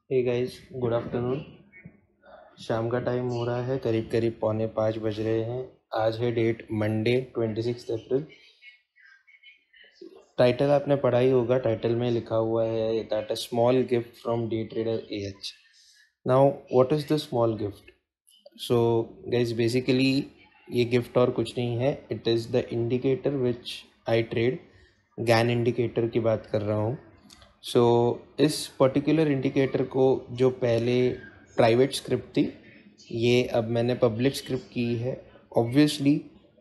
Hey guys, good afternoon. शाम का time हो रहा है, करीब करीब 4:45 बज रहे हैं। आज है डेट मंडे 26 अप्रैल। टाइटल आपने पढ़ा ही होगा। टाइटल में लिखा हुआ है that a small gift from day trader AH. Now what is the small gift? So guys, basically ये गिफ्ट और कुछ नहीं है। It is the indicator which I trade. Gann indicator की बात कर रहा हूँ। सो इस पर्टिकुलर इंडिकेटर को जो पहले प्राइवेट स्क्रिप्ट थी, ये अब मैंने पब्लिक स्क्रिप्ट की है। ऑब्वियसली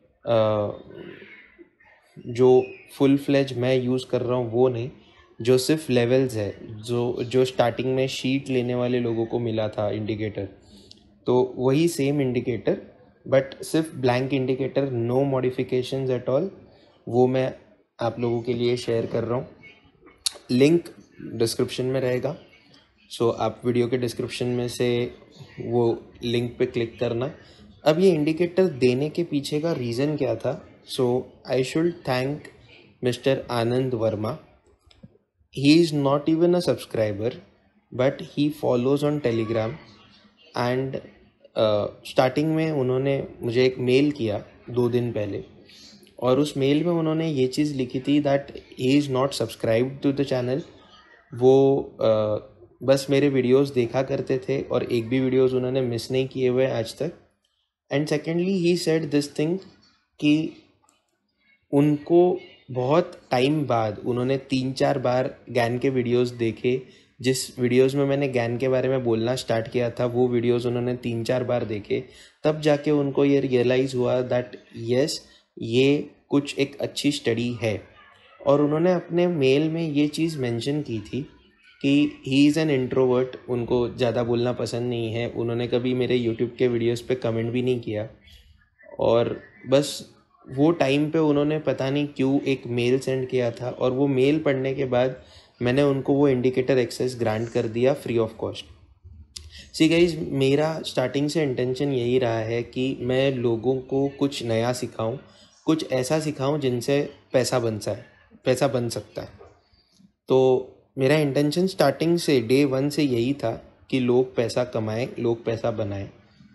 जो फुल फ्लेज मैं यूज़ कर रहा हूँ वो नहीं, जो सिर्फ लेवल्स है, जो जो स्टार्टिंग में शीट लेने वाले लोगों को मिला था इंडिकेटर, तो वही सेम इंडिकेटर, बट सिर्फ blank indicator, no modifications at all, वो मैं आप लोगों के लिए शेयर कर रहा हूँ। लिंक डिस्क्रिप्शन में रहेगा। सो आप वीडियो के डिस्क्रिप्शन में से वो लिंक पे क्लिक करना। अब ये इंडिकेटर देने के पीछे का रीज़न क्या था? So I should thank mister Anand Verma. He is not even a subscriber, but he follows on Telegram. And starting में उन्होंने मुझे एक मेल किया 2 दिन पहले, और उस मेल में उन्होंने ये चीज़ लिखी थी that he is not subscribed to the channel. वो बस मेरे वीडियोस देखा करते थे और एक भी वीडियोस उन्होंने मिस नहीं किए हुए आज तक। And secondly he said this thing कि उनको बहुत टाइम बाद उन्होंने 3-4 बार गैन के वीडियोस देखे। जिस वीडियोस में मैंने गैन के बारे में बोलना स्टार्ट किया था, वो वीडियोस उन्होंने 3-4 बार देखे। तब जाके उनको ये रियलाइज़ हुआ दैट यस, ये कुछ एक अच्छी स्टडी है। और उन्होंने अपने मेल में ये चीज़ मेंशन की थी कि ही इज़ एन इंट्रोवर्ट, उनको ज़्यादा बोलना पसंद नहीं है। उन्होंने कभी मेरे यूट्यूब के वीडियोस पे कमेंट भी नहीं किया, और बस वो टाइम पे उन्होंने पता नहीं क्यों एक मेल सेंड किया था, और वो मेल पढ़ने के बाद मैंने उनको वो इंडिकेटर एक्सेस ग्रांट कर दिया free of cost. See guys, मेरा स्टार्टिंग से इंटेंशन यही रहा है कि मैं लोगों को कुछ नया सिखाऊं, कुछ ऐसा सिखाऊं जिनसे पैसा बन सकता है। तो मेरा इंटेंशन स्टार्टिंग से डे 1 से यही था कि लोग पैसा कमाएं, लोग पैसा बनाएं।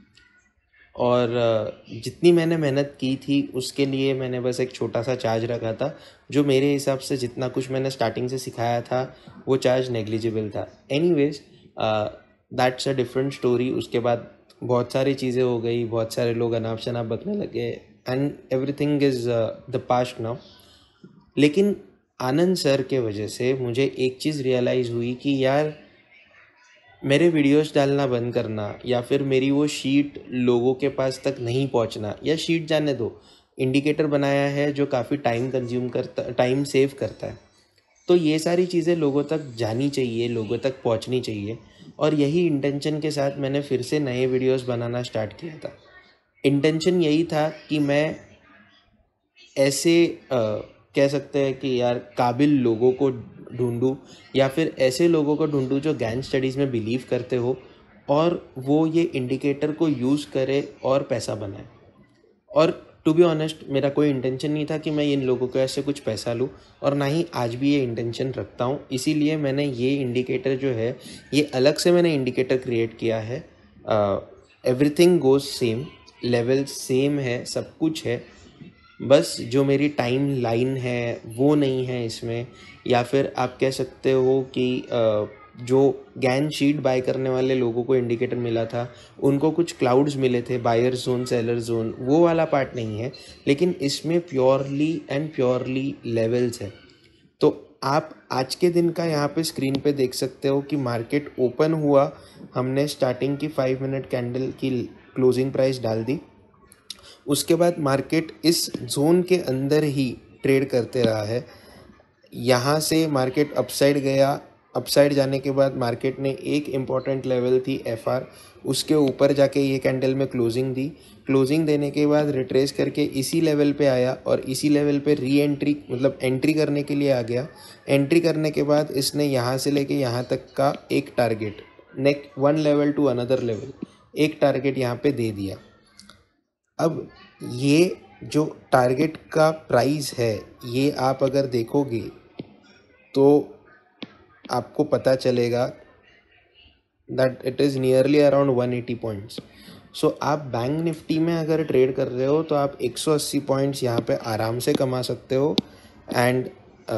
और जितनी मैंने मेहनत की थी उसके लिए मैंने बस एक छोटा सा चार्ज रखा था, जो मेरे हिसाब से जितना कुछ मैंने स्टार्टिंग से सिखाया था वो चार्ज नेग्लिजिबल था। Anyways, that's a different story. उसके बाद बहुत सारी चीज़ें हो गई, बहुत सारे लोग अनाप शनाप बकने लगे, and everything is the past now. लेकिन आनंद सर के वजह से मुझे एक चीज़ रियलाइज़ हुई कि यार, मेरे वीडियोस डालना बंद करना या फिर मेरी वो शीट लोगों के पास तक नहीं पहुंचना, या शीट जाने दो, इंडिकेटर बनाया है जो काफ़ी टाइम कंज्यूम करता, टाइम सेव करता है, तो ये सारी चीज़ें लोगों तक जानी चाहिए, लोगों तक पहुंचनी चाहिए। और यही इंटेंशन के साथ मैंने फिर से नए वीडियोस बनाना स्टार्ट किया था। इंटेंशन यही था कि मैं ऐसे कह सकते हैं कि यार काबिल लोगों को ढूंढूं, या फिर ऐसे लोगों को ढूंढूं जो गैन स्टडीज़ में बिलीव करते हो, और वो ये इंडिकेटर को यूज़ करे और पैसा बनाए। और टू बी ऑनेस्ट, मेरा कोई इंटेंशन नहीं था कि मैं इन लोगों को ऐसे कुछ पैसा लूँ, और ना ही आज भी ये इंटेंशन रखता हूँ। इसीलिए मैंने ये इंडिकेटर जो है, ये अलग से मैंने इंडिकेटर क्रिएट किया है। Everything goes same, level same है, सब कुछ है, बस जो मेरी टाइम लाइन है वो नहीं है इसमें। या फिर आप कह सकते हो कि जो गैन शीट बाय करने वाले लोगों को इंडिकेटर मिला था, उनको कुछ क्लाउड्स मिले थे, बायर जोन, सेलर जोन, वो वाला पार्ट नहीं है। लेकिन इसमें प्योरली एंड प्योरली लेवल्स है। तो आप आज के दिन का यहाँ पे स्क्रीन पे देख सकते हो कि मार्केट ओपन हुआ, हमने स्टार्टिंग की 5 मिनट कैंडल की क्लोजिंग प्राइस डाल दी। उसके बाद मार्केट इस जोन के अंदर ही ट्रेड करते रहा है। यहाँ से मार्केट अपसाइड गया, अपसाइड जाने के बाद मार्केट ने एक इम्पॉर्टेंट लेवल थी FR, उसके ऊपर जाके ये कैंडल में क्लोजिंग दी। क्लोजिंग देने के बाद रिट्रेस करके इसी लेवल पे आया, और इसी लेवल पे री एंट्री, मतलब एंट्री करने के लिए आ गया। एंट्री करने के बाद इसने यहाँ से लेके यहाँ तक का एक target, next 1 level to another level, एक टारगेट यहाँ पे दे दिया। अब ये जो टारगेट का प्राइस है, ये आप अगर देखोगे तो आपको पता चलेगा that it is nearly around 180 points. So आप बैंक निफ्टी में अगर ट्रेड कर रहे हो तो आप 180 पॉइंट्स यहाँ पे आराम से कमा सकते हो. And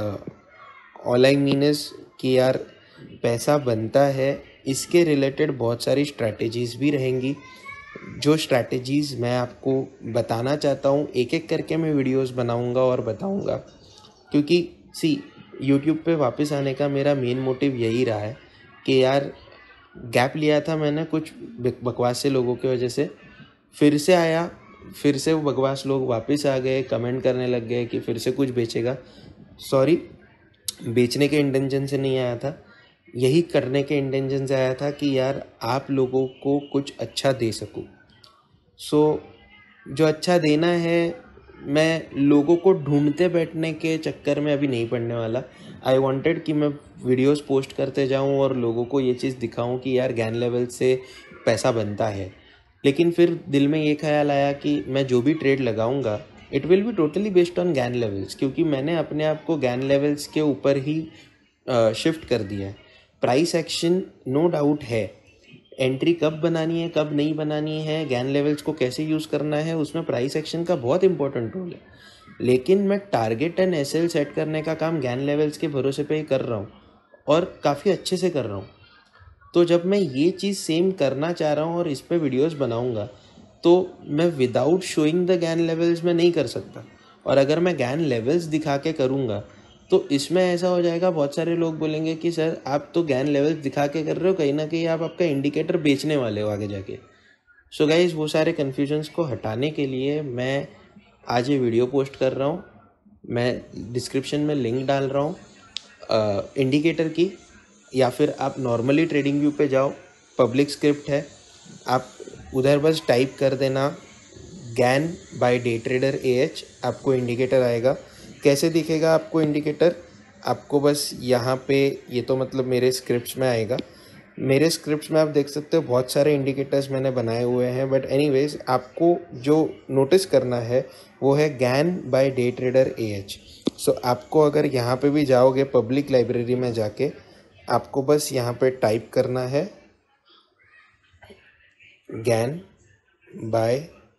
all I mean is कि यार पैसा बनता है. इसके रिलेटेड बहुत सारी स्ट्रैटेजीज़ भी रहेंगी, जो स्ट्रैटेजीज़ मैं आपको बताना चाहता हूँ. एक एक करके मैं वीडियोस बनाऊँगा और बताऊँगा, क्योंकि सी यूट्यूब पे वापस आने का मेरा मेन मोटिव यही रहा है कि यार गैप लिया था मैंने कुछ बकवास से लोगों की वजह से, फिर से आया, फिर से वो बकवास लोग वापस आ गए, कमेंट करने लग गए कि फिर से कुछ बेचेगा. सॉरी, बेचने के इंटेंशन से नहीं आया था, यही करने के इंटेंशन से आया था कि यार आप लोगों को कुछ अच्छा दे सकूं. सो जो अच्छा देना है, मैं लोगों को ढूंढते बैठने के चक्कर में अभी नहीं पड़ने वाला. आई वांटेड कि मैं वीडियोस पोस्ट करते जाऊं और लोगों को ये चीज़ दिखाऊं कि यार गैन लेवल से पैसा बनता है. लेकिन फिर दिल में ये ख्याल आया कि मैं जो भी ट्रेड लगाऊंगा it will be totally based on Gann levels, क्योंकि मैंने अपने आप को गैन लेवल्स के ऊपर ही शिफ्ट कर दिया है. प्राइस एक्शन नो डाउट है, एंट्री कब बनानी है कब नहीं बनानी है, गैन लेवल्स को कैसे यूज़ करना है, उसमें प्राइस एक्शन का बहुत इंपॉर्टेंट रोल है. लेकिन मैं टारगेट एंड एसएल सेट करने का काम गैन लेवल्स के भरोसे पे ही कर रहा हूँ और काफ़ी अच्छे से कर रहा हूँ. तो जब मैं ये चीज़ सेम करना चाह रहा हूँ और इस पर वीडियोस बनाऊँगा तो मैं without showing the Gann levels में नहीं कर सकता. और अगर मैं गैन लेवल्स दिखा के करूँगा तो इसमें ऐसा हो जाएगा, बहुत सारे लोग बोलेंगे कि सर आप तो गैन लेवल्स दिखा के कर रहे हो, कहीं ना कहीं आप आपका इंडिकेटर बेचने वाले हो आगे जाके. सो गाइज, वो सारे कन्फ्यूजन्स को हटाने के लिए मैं आज ये वीडियो पोस्ट कर रहा हूँ. मैं डिस्क्रिप्शन में लिंक डाल रहा हूँ इंडिकेटर की, या फिर आप नॉर्मली ट्रेडिंग व्यू पे जाओ, पब्लिक स्क्रिप्ट है, आप उधर बस टाइप कर देना Gann by day trader AH, आपको इंडिकेटर आएगा. कैसे दिखेगा आपको इंडिकेटर? आपको बस यहाँ पे, ये तो मतलब मेरे स्क्रिप्ट्स में आएगा, मेरे स्क्रिप्ट्स में आप देख सकते हो बहुत सारे इंडिकेटर्स मैंने बनाए हुए हैं. बट एनीवेज, आपको जो नोटिस करना है वो है Gann by day trader AH. So आपको अगर यहाँ पे भी जाओगे पब्लिक लाइब्रेरी में जाके, आपको बस यहाँ पे टाइप करना है Gann by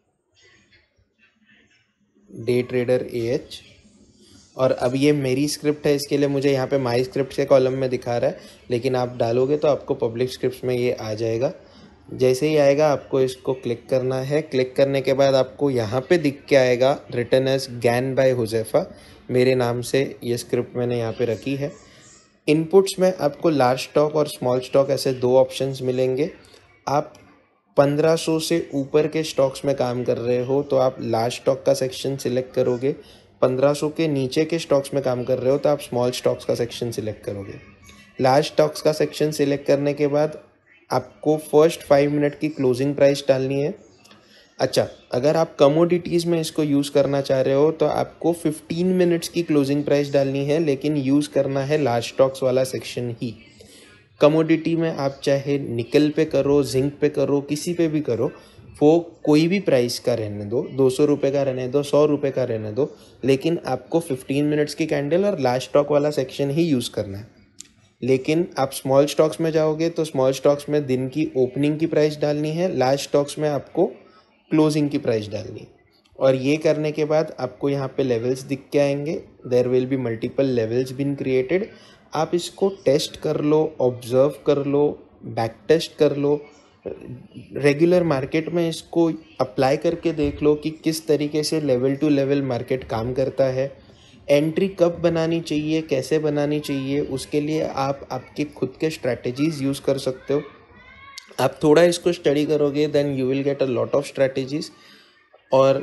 day trader AH. और अब ये मेरी स्क्रिप्ट है, इसके लिए मुझे यहाँ पे माई स्क्रिप्ट के कॉलम में दिखा रहा है, लेकिन आप डालोगे तो आपको पब्लिक स्क्रिप्ट में ये आ जाएगा. जैसे ही आएगा आपको इसको क्लिक करना है. क्लिक करने के बाद आपको यहाँ पे दिख के आएगा written as Gann by Huzaifa. मेरे नाम से ये स्क्रिप्ट मैंने यहाँ पे रखी है. इनपुट्स में आपको लार्ज स्टॉक और स्मॉल स्टॉक ऐसे दो ऑप्शंस मिलेंगे. आप 1500 से ऊपर के स्टॉक्स में काम कर रहे हो तो आप लार्ज स्टॉक का सेक्शन सिलेक्ट करोगे. 1500 के नीचे के स्टॉक्स में काम कर रहे हो तो आप स्मॉल स्टॉक्स का सेक्शन सिलेक्ट करोगे. लार्ज स्टॉक्स का सेक्शन सिलेक्ट करने के बाद आपको फर्स्ट 5 मिनट की क्लोजिंग प्राइस डालनी है. अच्छा, अगर आप कमोडिटीज़ में इसको यूज़ करना चाह रहे हो तो आपको 15 मिनट्स की क्लोजिंग प्राइस डालनी है, लेकिन यूज़ करना है लार्ज स्टॉक्स वाला सेक्शन ही. कमोडिटी में आप चाहे निकल पे करो, जिंक पे करो, किसी पे भी करो, वो कोई भी प्राइस का रहने दो, 200 रुपये का रहने दो, 100 रुपये का रहने दो, लेकिन आपको 15 मिनट्स की कैंडल और लार्ज स्टॉक वाला सेक्शन ही यूज़ करना है. लेकिन आप स्मॉल स्टॉक्स में जाओगे तो स्मॉल स्टॉक्स में दिन की ओपनिंग की प्राइस डालनी है, लार्ज स्टॉक्स में आपको क्लोजिंग की प्राइस डालनी है. और ये करने के बाद आपको यहाँ पे लेवल्स दिख के आएंगे. There will be multiple levels been created. आप इसको टेस्ट कर लो, ऑब्जर्व कर लो, बैक टेस्ट कर लो, रेगुलर मार्केट में इसको अप्लाई करके देख लो कि किस तरीके से लेवल टू लेवल मार्केट काम करता है. एंट्री कब बनानी चाहिए, कैसे बनानी चाहिए, उसके लिए आप आपके खुद के स्ट्रैटेजीज़ यूज़ कर सकते हो. आप थोड़ा इसको स्टडी करोगे then you will get a lot of strategies. और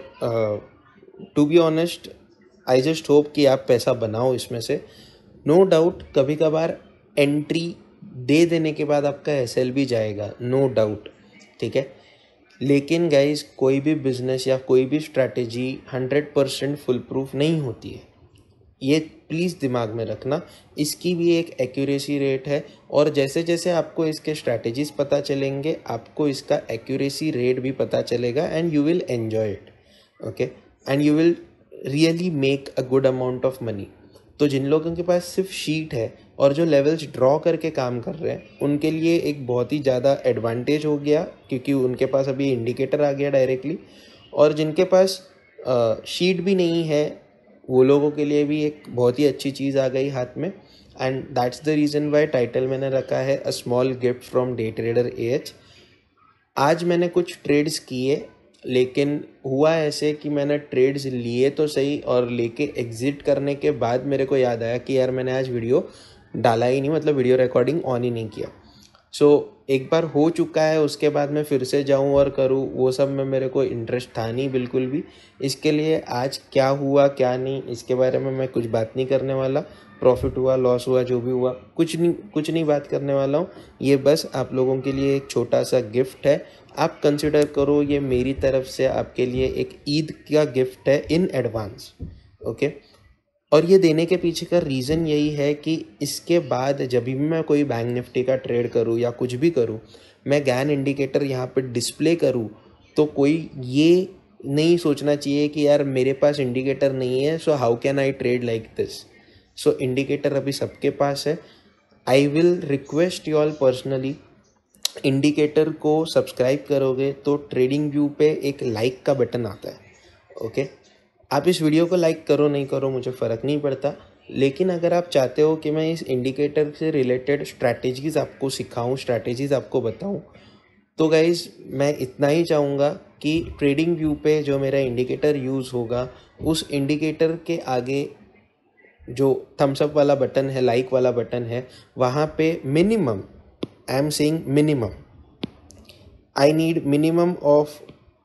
to be honest, I just hope कि आप पैसा बनाओ इसमें से. नो डाउट कभी कभार एंट्री दे देने के बाद आपका एसएल भी जाएगा, नो डाउट, ठीक है. लेकिन गाइज, कोई भी बिजनेस या कोई भी स्ट्रैटेजी 100% फुल प्रूफ नहीं होती है, ये प्लीज़ दिमाग में रखना. इसकी भी एक एक्यूरेसी रेट है, और जैसे जैसे आपको इसके स्ट्रैटेजीज पता चलेंगे आपको इसका एक्यूरेसी रेट भी पता चलेगा and you will enjoy it, okay, and you will really make a good amount of money. तो जिन लोगों के पास सिर्फ शीट है और जो लेवल्स ड्रॉ करके काम कर रहे हैं उनके लिए एक बहुत ही ज़्यादा एडवांटेज हो गया, क्योंकि उनके पास अभी इंडिकेटर आ गया डायरेक्टली। और जिनके पास शीट भी नहीं है वो लोगों के लिए भी एक बहुत ही अच्छी चीज़ आ गई हाथ में। And that's the reason why title मैंने रखा है a small gift from day trader AH। आज मैंने कुछ ट्रेड्स किए, लेकिन हुआ ऐसे कि मैंने ट्रेड्स लिए तो सही, और लेके एग्ज़िट करने के बाद मेरे को याद आया कि यार मैंने आज वीडियो डाला ही नहीं, मतलब वीडियो रिकॉर्डिंग ऑन ही नहीं किया। एक बार हो चुका है, उसके बाद मैं फिर से जाऊं और करूं, वो सब में मेरे को इंटरेस्ट था नहीं बिल्कुल भी। इसके लिए आज क्या हुआ क्या नहीं इसके बारे में मैं कुछ बात नहीं करने वाला। प्रॉफिट हुआ लॉस हुआ जो भी हुआ कुछ नहीं बात करने वाला हूँ। ये बस आप लोगों के लिए एक छोटा सा गिफ्ट है, आप कंसिडर करो ये मेरी तरफ से आपके लिए एक ईद का गिफ्ट है इन एडवांस। ओके। और ये देने के पीछे का रीज़न यही है कि इसके बाद जब भी मैं कोई बैंक निफ्टी का ट्रेड करूँ या कुछ भी करूँ, मैं गैन इंडिकेटर यहाँ पे डिस्प्ले करूँ, तो कोई ये नहीं सोचना चाहिए कि यार मेरे पास इंडिकेटर नहीं है, so how can I trade like this. So indicator अभी सबके पास है। I will request you all personally, indicator को सब्सक्राइब करोगे तो ट्रेडिंग व्यू पे एक लाइक का बटन आता है। ओके। आप इस वीडियो को लाइक करो नहीं करो मुझे फ़र्क नहीं पड़ता, लेकिन अगर आप चाहते हो कि मैं इस इंडिकेटर से रिलेटेड स्ट्रैटेजीज़ आपको सिखाऊं, स्ट्रैटेजीज़ आपको बताऊं, तो गाइज़ मैं इतना ही चाहूँगा कि ट्रेडिंग व्यू पे जो मेरा इंडिकेटर यूज़ होगा, उस इंडिकेटर के आगे जो थम्स अप वाला बटन है, लाइक वाला बटन है, वहाँ पे minimum, I am saying minimum, I need minimum of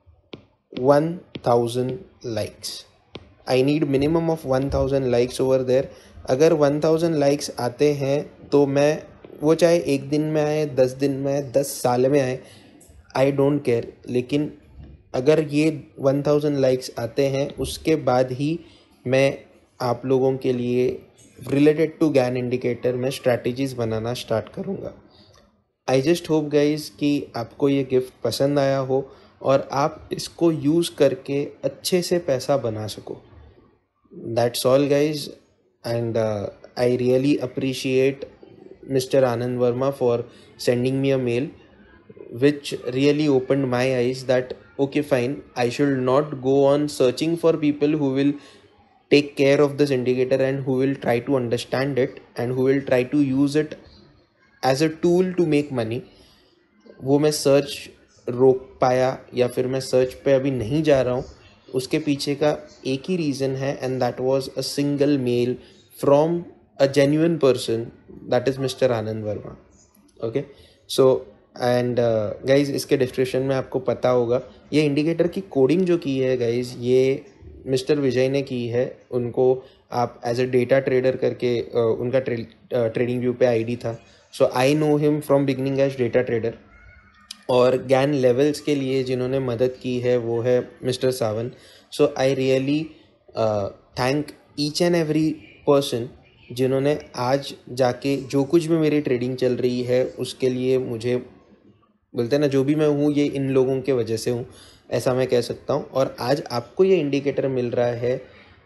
1000 likes. I need minimum of 1000 likes over there. अगर 1000 likes आते हैं तो मैं, वो चाहे एक दिन में आए, 10 दिन में आए, 10 साल में आए, आई डोंट केयर, लेकिन अगर ये 1000 likes आते हैं उसके बाद ही मैं आप लोगों के लिए रिलेटेड टू गैन इंडिकेटर में स्ट्रैटेजीज़ बनाना स्टार्ट करूँगा। आई जस्ट होप गाइज कि आपको ये गिफ्ट पसंद आया हो और आप इसको यूज़ करके अच्छे से पैसा बना सको। That's all guys, and I really appreciate mister Anand Verma for sending me a mail, which really opened my eyes that okay fine, I should not go on searching for people who will take care of this indicator and who will try to understand it and who will try to use it as a tool to make money. वो मैं search रोक पाया या फिर मैं search पे अभी नहीं जा रहा हूँ, उसके पीछे का एक ही रीज़न है, and that was a single mail from a genuine person, that is mister Anand Verma. Okay. So and guys, इसके डिस्क्रिप्शन में आपको पता होगा ये इंडिकेटर की कोडिंग जो की है गाइज, ये मिस्टर विजय ने की है। उनको आप एज अ डेटा ट्रेडर करके उनका ट्रेडिंग व्यू पे आईडी था। So I know him from beginning as data trader. और गैन लेवल्स के लिए जिन्होंने मदद की है वो है mister Sawan. So I really thank each and every person जिन्होंने आज जाके जो कुछ भी मेरी ट्रेडिंग चल रही है उसके लिए मुझे, बोलते हैं ना, जो भी मैं हूँ ये इन लोगों के वजह से हूँ, ऐसा मैं कह सकता हूँ। और आज आपको ये इंडिकेटर मिल रहा है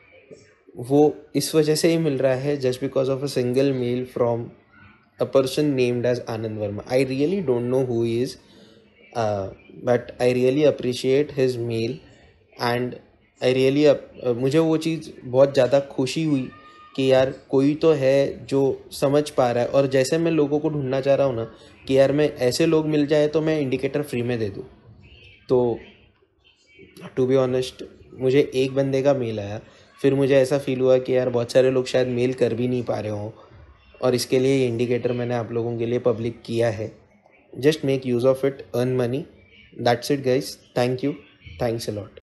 वो इस वजह से ही मिल रहा है, just because of a single mail from a person named as Anand Verma. I really don't know who he is, but I really appreciate his mail, and I really मुझे वो चीज़ बहुत ज़्यादा खुशी हुई कि यार कोई तो है जो समझ पा रहा है। और जैसे मैं लोगों को ढूंढना चाह रहा हूँ ना कि यार मैं ऐसे लोग मिल जाए तो मैं इंडिकेटर फ्री में दे दूँ, तो टू बी ऑनेस्ट मुझे एक बंदे का मेल आया, फिर मुझे ऐसा फील हुआ कि यार बहुत सारे लोग शायद मेल कर भी नहीं पा रहे हों, और इसके लिए ये इंडिकेटर मैंने आप लोगों के लिए पब्लिक किया है। Just make use of it, earn money, that's it guys. Thank you, thanks a lot.